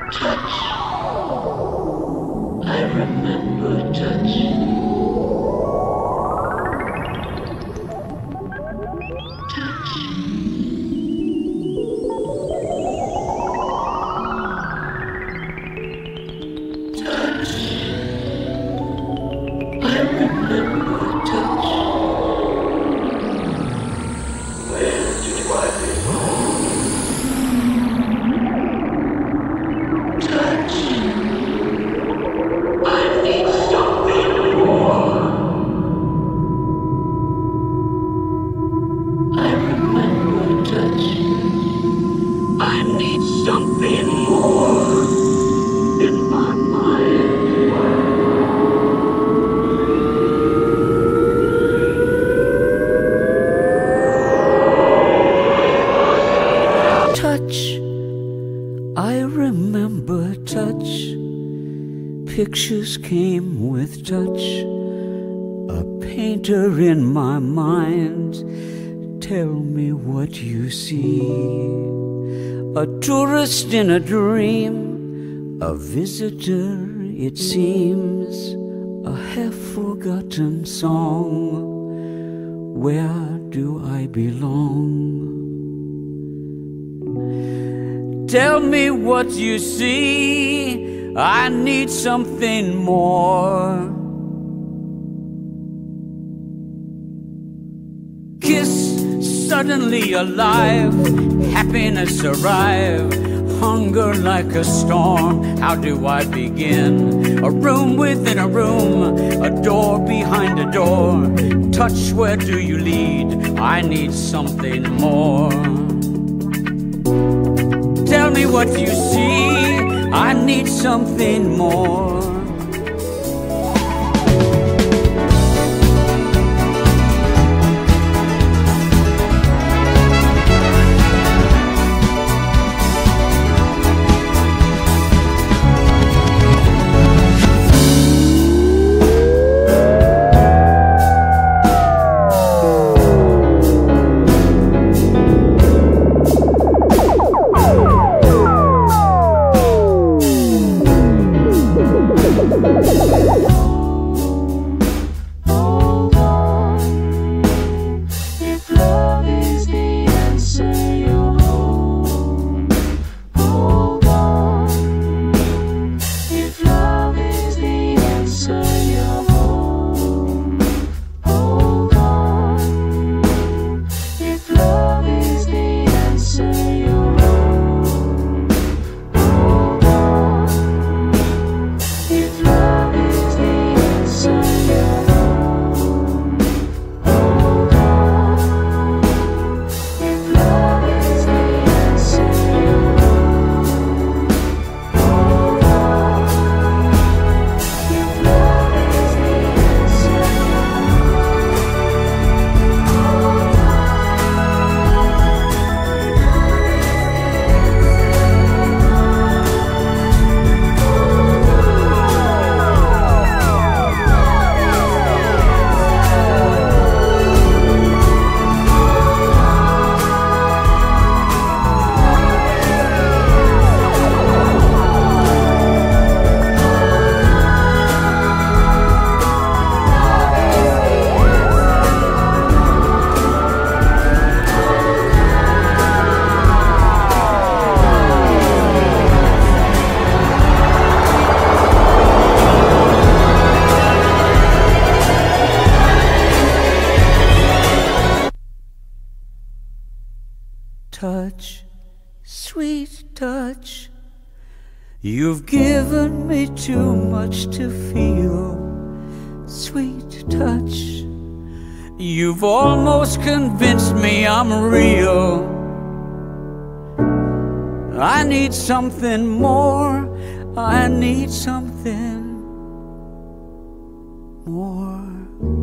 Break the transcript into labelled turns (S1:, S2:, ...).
S1: Touch. I remember touch. Something more in my mind.
S2: Touch, I remember touch. Pictures came with touch. A painter in my mind. Tell me what you see. A tourist in a dream, a visitor it seems, a half-forgotten song. Where do I belong? Tell me what you see, I need something more. Kiss, suddenly alive, happiness arrive, hunger like a storm. How do I begin? A room within a room, a door behind a door. Touch, where do you lead? I need something more. Tell me what you see, I need something more. Touch, sweet touch, you've given me too much to feel. Sweet touch, you've almost convinced me I'm real. I need something more, I need something more.